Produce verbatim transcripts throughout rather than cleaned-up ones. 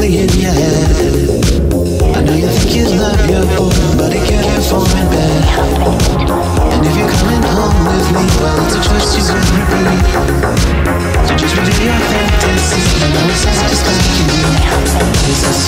only in your head. I know you think you love your boy, but he can't perform in bed. And if you're coming home with me, well, it's a choice you will repeat. So just reveal your fantasy, and I will satisfy you. Is that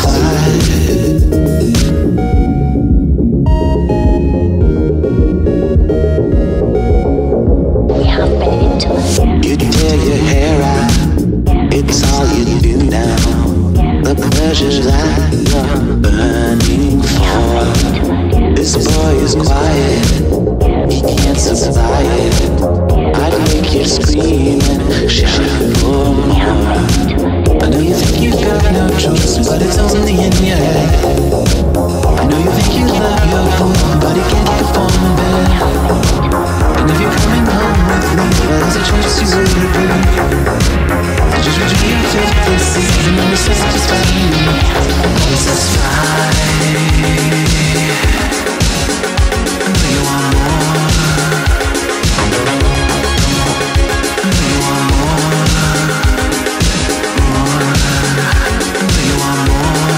We have been intimate. You tear your hair out, it's all you do now. The pleasures that you're burning for. This boy is quiet, he can't supply it. I'd make you scream and shout for more. I know you think you've got no choice, but it's only in your head. I know you think you love your boy, but he can't perform in bed. And if you're coming home with me, well, there's a choice you will repeat. Just reveal your fantasy, and I will satisfy you. Always satisfy. I know you want more. I know you want more. More. I know you want more.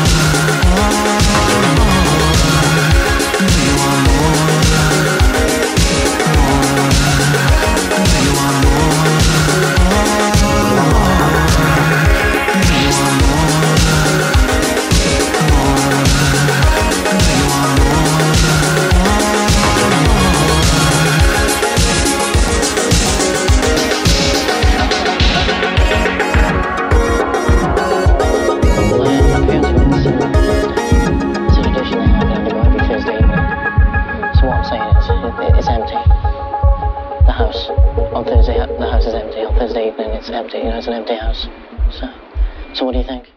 I know you want more. More. I know you want more. It's empty. The house on Thursday, the house is empty. On Thursday evening, it's empty. You know, it's an empty house. So, so what do you think?